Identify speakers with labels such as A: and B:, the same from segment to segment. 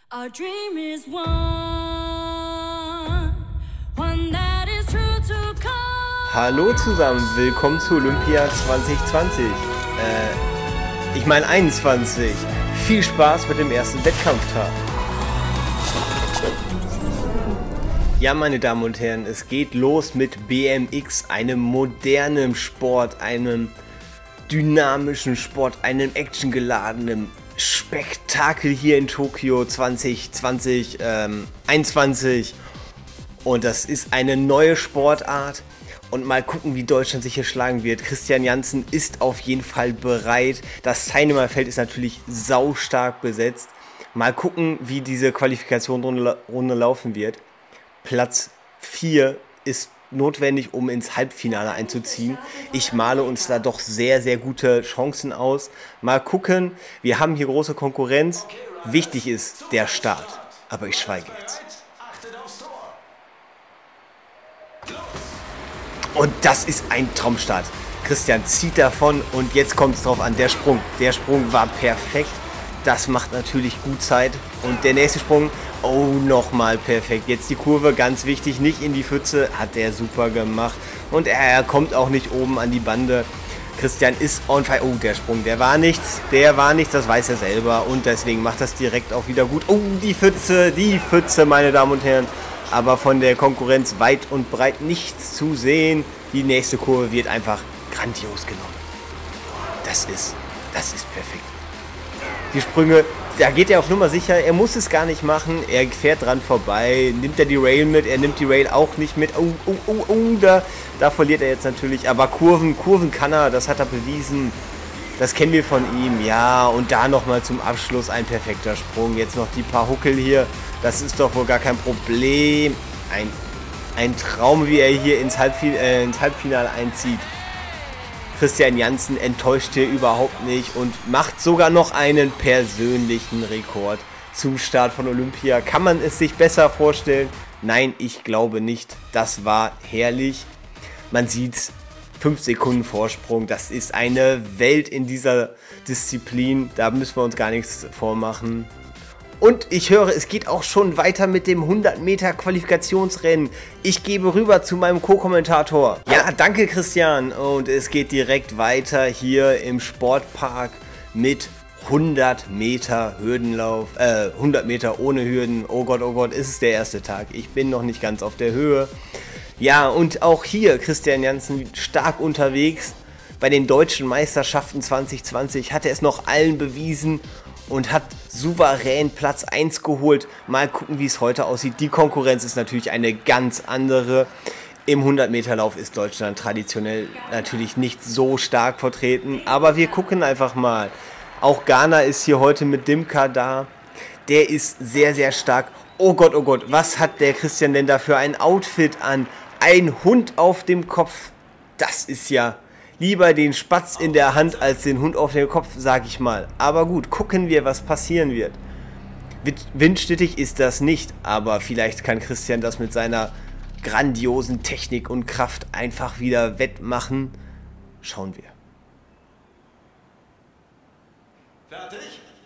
A: Our dream is one that is true to come.
B: Hallo zusammen, willkommen zu Olympia 2020. Ich meine 21. Viel Spaß mit dem ersten Wettkampftag. Ja, meine Damen und Herren, es geht los mit BMX, einem modernen Sport, einem dynamischen Sport, einem actiongeladenen Spektakel hier in Tokio 2021. Und das ist eine neue Sportart. Und mal gucken, wie Deutschland sich hier schlagen wird. Christian Janssen ist auf jeden Fall bereit. Das Teilnehmerfeld ist natürlich saustark besetzt. Mal gucken, wie diese Qualifikationsrunde laufen wird. Platz 4 ist notwendig, um ins Halbfinale einzuziehen. Ich male uns da doch sehr, sehr gute Chancen aus. Mal gucken, wir haben hier große Konkurrenz. Wichtig ist der Start. Aber ich schweige jetzt. Und das ist ein Traumstart. Christian zieht davon und jetzt kommt es drauf an. Der Sprung war perfekt. Das macht natürlich gut Zeit. Und der nächste Sprung, oh, nochmal perfekt. Jetzt die Kurve, ganz wichtig, nicht in die Pfütze. Hat er super gemacht. Und er kommt auch nicht oben an die Bande. Christian ist on fire. Oh, der Sprung, der war nichts, das weiß er selber. Und deswegen macht das direkt auch wieder gut. Oh, die Pfütze, meine Damen und Herren. Aber von der Konkurrenz weit und breit nichts zu sehen. Die nächste Kurve wird einfach grandios genommen. Das ist perfekt. Die Sprünge, da geht er auf Nummer sicher, er muss es gar nicht machen, er fährt dran vorbei, nimmt er die Rail mit, er nimmt die Rail auch nicht mit, da verliert er jetzt natürlich, aber Kurven kann er, das hat er bewiesen, das kennen wir von ihm, ja, und da nochmal zum Abschluss ein perfekter Sprung, jetzt noch die paar Huckel hier, das ist doch wohl gar kein Problem, ein Traum, wie er hier ins Halbfinale einzieht. Christian Janssen enttäuscht hier überhaupt nicht und macht sogar noch einen persönlichen Rekord zum Start von Olympia. Kann man es sich besser vorstellen? Nein, ich glaube nicht. Das war herrlich. Man sieht's, 5 Sekunden Vorsprung. Das ist eine Welt in dieser Disziplin. Da müssen wir uns gar nichts vormachen. Und ich höre, es geht auch schon weiter mit dem 100 Meter Qualifikationsrennen. Ich gebe rüber zu meinem Co-Kommentator. Ja, danke Christian. Und es geht direkt weiter hier im Sportpark mit 100 Meter Hürdenlauf. 100 Meter ohne Hürden. Oh Gott, ist es der erste Tag. Ich bin noch nicht ganz auf der Höhe. Ja, und auch hier Christian Janssen stark unterwegs. Bei den deutschen Meisterschaften 2020 hat er es noch allen bewiesen und hat souverän Platz 1 geholt. Mal gucken, wie es heute aussieht. Die Konkurrenz ist natürlich eine ganz andere. Im 100-Meter-Lauf ist Deutschland traditionell natürlich nicht so stark vertreten. Aber wir gucken einfach mal. Auch Ghana ist hier heute mit Dimka da. Der ist sehr, sehr stark. Oh Gott, was hat der Christian denn da für ein Outfit an? Ein Hund auf dem Kopf. Das ist ja lieber den Spatz in der Hand als den Hund auf dem Kopf, sag ich mal. Aber gut, gucken wir, was passieren wird. Windstittig ist das nicht, aber vielleicht kann Christian das mit seiner grandiosen Technik und Kraft einfach wieder wettmachen. Schauen wir.
C: Fertig?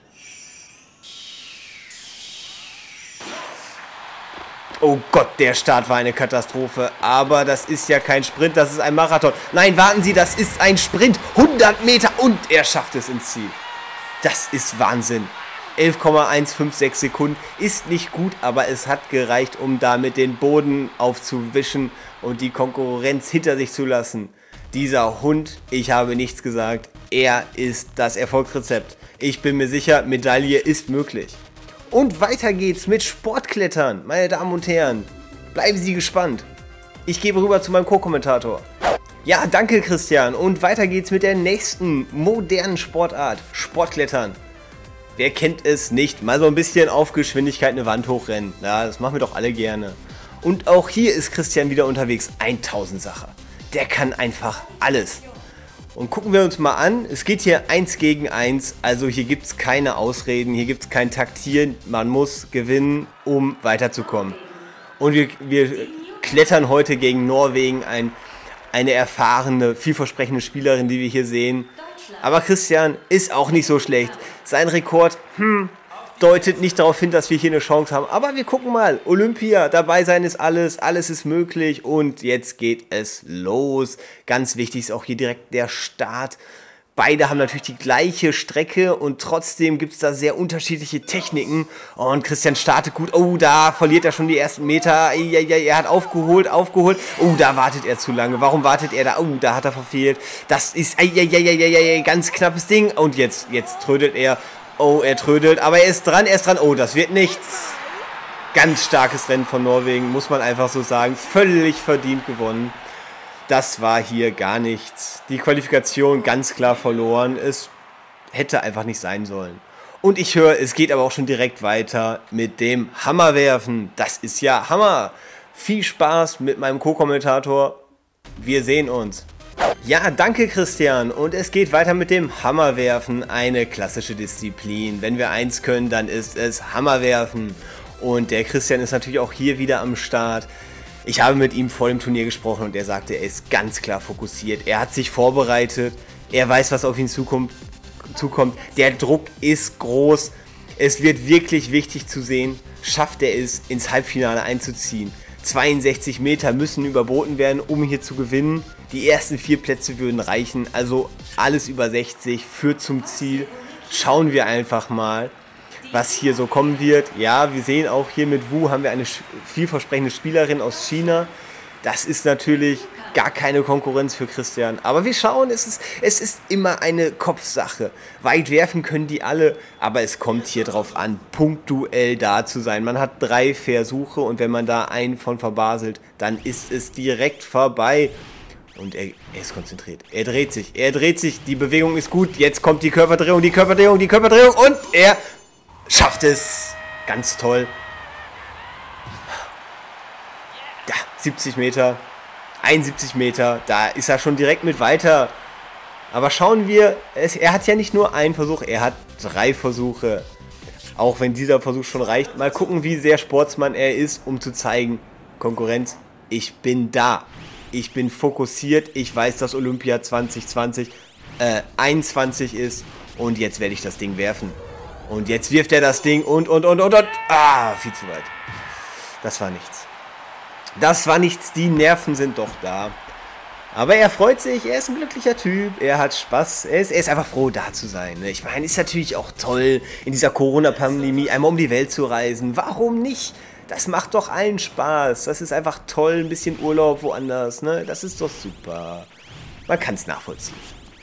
B: Oh Gott, der Start war eine Katastrophe. Aber das ist ja kein Sprint, das ist ein Marathon. Nein, warten Sie, das ist ein Sprint. 100 Meter und er schafft es ins Ziel. Das ist Wahnsinn. 11,156 Sekunden ist nicht gut, aber es hat gereicht, um damit den Boden aufzuwischen und die Konkurrenz hinter sich zu lassen. Dieser Hund, ich habe nichts gesagt, er ist das Erfolgsrezept. Ich bin mir sicher, Medaille ist möglich. Und weiter geht's mit Sportklettern, meine Damen und Herren. Bleiben Sie gespannt. Ich gebe rüber zu meinem Co-Kommentator. Ja, danke Christian. Und weiter geht's mit der nächsten modernen Sportart, Sportklettern. Wer kennt es nicht? Mal so ein bisschen auf Geschwindigkeit eine Wand hochrennen. Ja, das machen wir doch alle gerne. Und auch hier ist Christian wieder unterwegs. 1000-Sacher. Der kann einfach alles. Und gucken wir uns mal an, es geht hier 1 gegen 1, also hier gibt es keine Ausreden, hier gibt es kein Taktieren, man muss gewinnen, um weiterzukommen. Und wir klettern heute gegen Norwegen, eine erfahrene, vielversprechende Spielerin, die wir hier sehen. Aber Christian ist auch nicht so schlecht. Sein Rekord, deutet nicht darauf hin, dass wir hier eine Chance haben. Aber wir gucken mal. Olympia, dabei sein ist alles. Alles ist möglich. Und jetzt geht es los. Ganz wichtig ist auch hier direkt der Start. Beide haben natürlich die gleiche Strecke und trotzdem gibt es da sehr unterschiedliche Techniken. Und Christian startet gut. Oh, da verliert er schon die ersten Meter. Er hat aufgeholt. Oh, da wartet er zu lange. Warum wartet er da? Oh, da hat er verfehlt. Das ist ganz knappes Ding. Und jetzt trödelt er. Oh, er trödelt, aber er ist dran. Oh, das wird nichts. Ganz starkes Rennen von Norwegen, muss man einfach so sagen. Völlig verdient gewonnen. Das war hier gar nichts. Die Qualifikation ganz klar verloren. Es hätte einfach nicht sein sollen. Und ich höre, es geht aber auch schon direkt weiter mit dem Hammerwerfen. Das ist ja Hammer. Viel Spaß mit meinem Co-Kommentator. Wir sehen uns. Ja, danke Christian. Und es geht weiter mit dem Hammerwerfen. Eine klassische Disziplin. Wenn wir eins können, dann ist es Hammerwerfen. Und der Christian ist natürlich auch hier wieder am Start. Ich habe mit ihm vor dem Turnier gesprochen und er sagte, er ist ganz klar fokussiert. Er hat sich vorbereitet. Er weiß, was auf ihn zukommt. Der Druck ist groß. Es wird wirklich wichtig zu sehen, schafft er es, ins Halbfinale einzuziehen. 62 Meter müssen überboten werden, um hier zu gewinnen. Die ersten 4 Plätze würden reichen. Also alles über 60 führt zum Ziel. Schauen wir einfach mal, was hier so kommen wird. Ja, wir sehen auch hier mit Wu haben wir eine vielversprechende Spielerin aus China. Das ist natürlich gar keine Konkurrenz für Christian. Aber wir schauen, es ist immer eine Kopfsache. Weit werfen können die alle, aber es kommt hier drauf an, punktuell da zu sein. Man hat 3 Versuche und wenn man da einen von verbaselt, dann ist es direkt vorbei. Und er ist konzentriert. Er dreht sich. Die Bewegung ist gut. Jetzt kommt die Körperdrehung und er schafft es. Ganz toll. Ja, 70 Meter. 71 Meter. Da ist er schon direkt mit weiter. Aber schauen wir, er hat ja nicht nur einen Versuch, er hat 3 Versuche. Auch wenn dieser Versuch schon reicht. Mal gucken, wie sehr Sportsmann er ist, um zu zeigen, Konkurrenz, ich bin da. Ich bin fokussiert. Ich weiß, dass Olympia 2021 ist. Und jetzt werde ich das Ding werfen. Und jetzt wirft er das Ding und. Ah, viel zu weit. Das war nichts. Die Nerven sind doch da. Aber er freut sich, er ist ein glücklicher Typ, er hat Spaß, er ist einfach froh, da zu sein. Ne? Ich meine, ist natürlich auch toll, in dieser Corona-Pandemie einmal um die Welt zu reisen. Warum nicht? Das macht doch allen Spaß. Das ist einfach toll, ein bisschen Urlaub woanders. Ne? Das ist doch super. Man kann es nachvollziehen.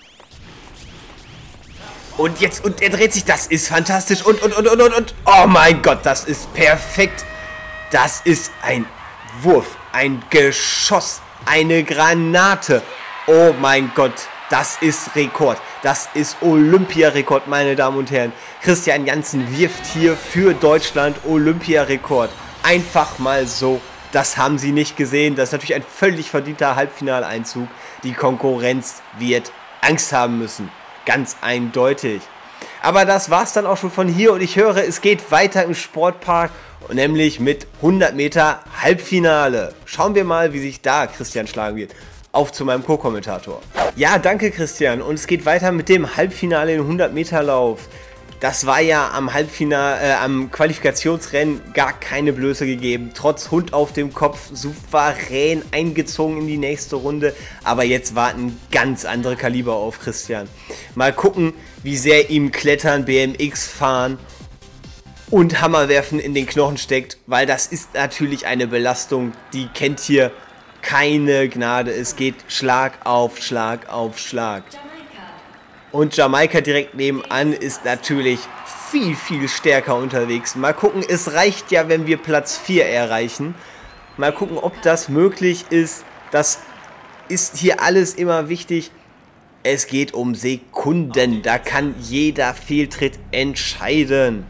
B: Und er dreht sich, das ist fantastisch. Und. Oh mein Gott, das ist perfekt. Das ist ein Wurf, ein Geschoss, eine Granate. Oh mein Gott, das ist Rekord. Das ist Olympiarekord, meine Damen und Herren. Christian Janssen wirft hier für Deutschland Olympiarekord. Einfach mal so. Das haben Sie nicht gesehen. Das ist natürlich ein völlig verdienter Halbfinaleinzug. Die Konkurrenz wird Angst haben müssen. Ganz eindeutig. Aber das war's dann auch schon von hier und ich höre, es geht weiter im Sportpark, nämlich mit 100 Meter Halbfinale. Schauen wir mal, wie sich da Christian schlagen wird. Auf zu meinem Co-Kommentator. Ja, danke Christian und es geht weiter mit dem Halbfinale in 100 Meter Lauf. Das war ja am am Qualifikationsrennen gar keine Blöße gegeben. Trotz Hund auf dem Kopf, souverän eingezogen in die nächste Runde. Aber jetzt warten ganz andere Kaliber auf Christian. Mal gucken, wie sehr ihm Klettern, BMX fahren und Hammerwerfen in den Knochen steckt. Weil das ist natürlich eine Belastung, die kennt hier keine Gnade. Es geht Schlag auf Schlag auf Schlag. Und Jamaika direkt nebenan ist natürlich viel, viel stärker unterwegs. Mal gucken, es reicht ja, wenn wir Platz 4 erreichen. Mal gucken, ob das möglich ist. Das ist hier alles immer wichtig. Es geht um Sekunden. Da kann jeder Fehltritt entscheiden.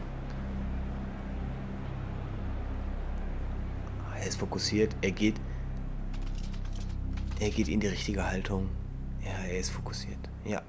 B: Er ist fokussiert. Er geht in die richtige Haltung. Ja, er ist fokussiert. Ja.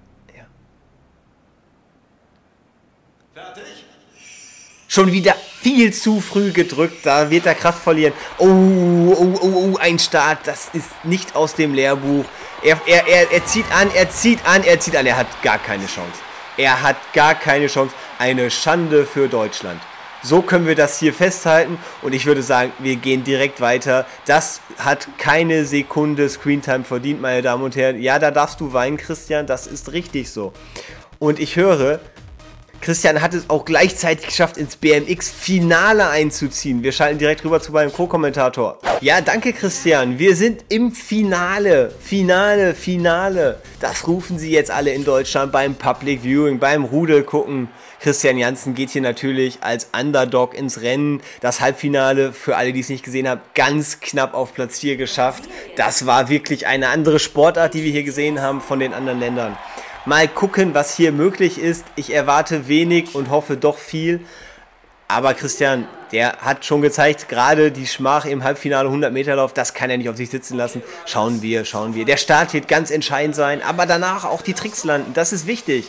C: Fertig?
B: Schon wieder viel zu früh gedrückt, da wird er Kraft verlieren. Oh, ein Start, das ist nicht aus dem Lehrbuch. Er zieht an, er hat gar keine Chance. eine Schande für Deutschland. So können wir das hier festhalten und ich würde sagen, wir gehen direkt weiter. Das hat keine Sekunde Screentime verdient, meine Damen und Herren. Ja, da darfst du weinen, Christian, das ist richtig so. Und ich höre, Christian hat es auch gleichzeitig geschafft, ins BMX-Finale einzuziehen. Wir schalten direkt rüber zu meinem Co-Kommentator. Ja, danke Christian. Wir sind im Finale. Finale. Das rufen sie jetzt alle in Deutschland beim Public Viewing, beim Rudel gucken. Christian Janssen geht hier natürlich als Underdog ins Rennen. Das Halbfinale, für alle, die es nicht gesehen haben, ganz knapp auf Platz 4 geschafft. Das war wirklich eine andere Sportart, die wir hier gesehen haben von den anderen Ländern. Mal gucken, was hier möglich ist. Ich erwarte wenig und hoffe doch viel. Aber Christian, der hat schon gezeigt, gerade die Schmach im Halbfinale 100-Meter-Lauf, das kann er nicht auf sich sitzen lassen. Schauen wir. Der Start wird ganz entscheidend sein, aber danach auch die Tricks landen. Das ist wichtig.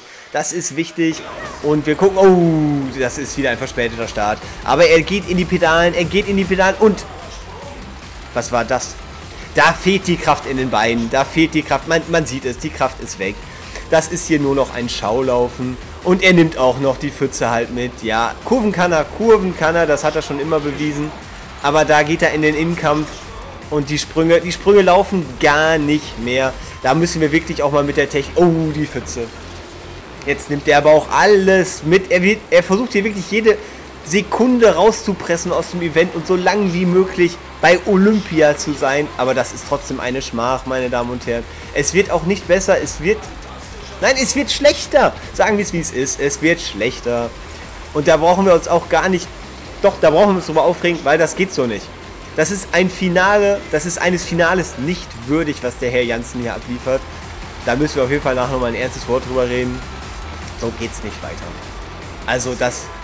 B: Und wir gucken, oh, das ist wieder ein verspäteter Start. Aber er geht in die Pedalen, und was war das? Da fehlt die Kraft in den Beinen, man sieht es, die Kraft ist weg. Das ist hier nur noch ein Schaulaufen. Und er nimmt auch noch die Pfütze halt mit. Ja, Kurven kann er, das hat er schon immer bewiesen. Aber da geht er in den Innenkampf. Und die Sprünge laufen gar nicht mehr. Da müssen wir wirklich auch mal mit der Technik... Oh, die Pfütze. Jetzt nimmt er aber auch alles mit. Er versucht hier wirklich jede Sekunde rauszupressen aus dem Event und so lang wie möglich bei Olympia zu sein. Aber das ist trotzdem eine Schmach, meine Damen und Herren. Es wird auch nicht besser, es wird schlechter. Sagen wir es, wie es ist. Es wird schlechter. Und da brauchen wir uns auch gar nicht... Doch, da brauchen wir uns drüber aufregen, weil das geht so nicht. Das ist ein Finale, das ist eines Finales nicht würdig, was der Herr Janssen hier abliefert. Da müssen wir auf jeden Fall nachher nochmal ein ernstes Wort drüber reden. So geht's nicht weiter. Also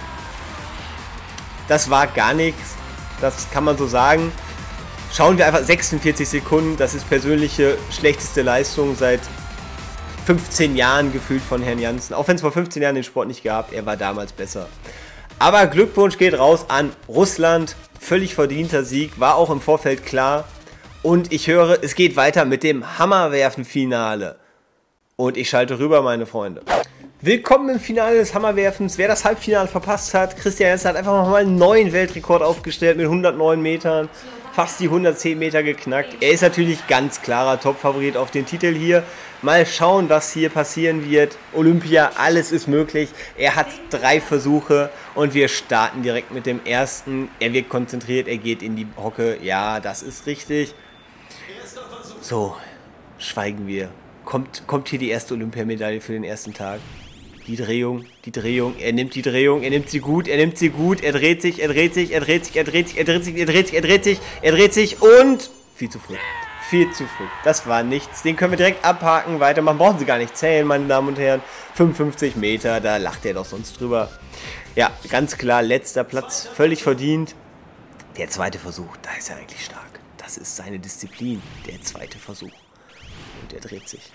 B: das war gar nichts. Das kann man so sagen. Schauen wir einfach 46 Sekunden. Das ist persönliche schlechteste Leistung seit 15 Jahren gefühlt von Herrn Janssen. Auch wenn es vor 15 Jahren den Sport nicht gab, er war damals besser. Aber Glückwunsch geht raus an Russland. Völlig verdienter Sieg, war auch im Vorfeld klar. Und ich höre, es geht weiter mit dem Hammerwerfen-Finale. Und ich schalte rüber, meine Freunde. Willkommen im Finale des Hammerwerfens. Wer das Halbfinale verpasst hat, Christian Janssen hat einfach nochmal einen neuen Weltrekord aufgestellt mit 109 Metern. Fast die 110 Meter geknackt. Er ist natürlich ganz klarer Top-Favorit auf den Titel hier. Mal schauen, was hier passieren wird. Olympia, alles ist möglich. Er hat 3 Versuche und wir starten direkt mit dem ersten. Er wirkt konzentriert, er geht in die Hocke. Ja, das ist richtig. So, schweigen wir. Kommt hier die erste Olympiamedaille für den ersten Tag? Die Drehung, er nimmt die Drehung, er nimmt sie gut, er dreht sich und viel zu früh. Das war nichts, den können wir direkt abhaken, weitermachen, brauchen Sie gar nicht zählen, meine Damen und Herren. 55 Meter, da lacht er doch sonst drüber. Ja, ganz klar, letzter Platz, völlig verdient. Der zweite Versuch, da ist er eigentlich stark. Das ist seine Disziplin, der zweite Versuch. Und er dreht sich.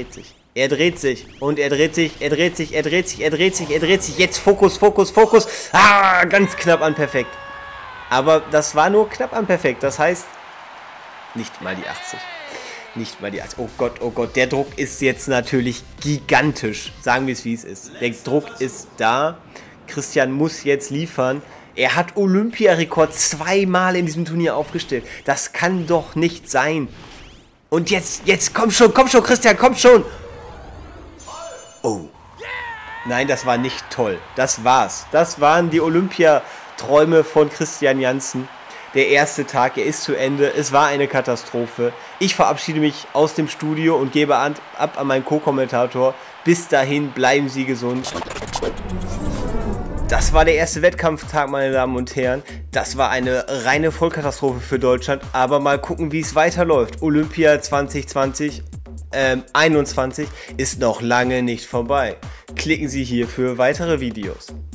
B: Jetzt Fokus. Ah, ganz knapp an perfekt. Aber das war nur knapp an perfekt. Das heißt, nicht mal die 80. Oh Gott, der Druck ist jetzt natürlich gigantisch. Sagen wir es, wie es ist. Der Druck ist da. Christian muss jetzt liefern. Er hat Olympiarekord 2-mal in diesem Turnier aufgestellt. Das kann doch nicht sein. Und jetzt, komm schon, Christian, komm schon. Oh. Nein, das war nicht toll. Das war's. Das waren die Olympiaträume von Christian Janssen. Der erste Tag, er ist zu Ende. Es war eine Katastrophe. Ich verabschiede mich aus dem Studio und gebe ab an meinen Co-Kommentator. Bis dahin, bleiben Sie gesund. Das war der erste Wettkampftag, meine Damen und Herren. Das war eine reine Vollkatastrophe für Deutschland. Aber mal gucken, wie es weiterläuft. Olympia 2021 ist noch lange nicht vorbei. Klicken Sie hier für weitere Videos.